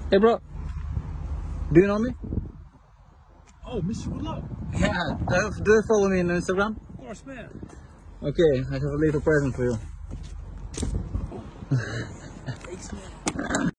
Hey, bro. Do you know me? Oh, Mr. Good Luck. Yeah. Do you follow me on Instagram? Of course, man. Okay, I have a little present for you. Thanks, man.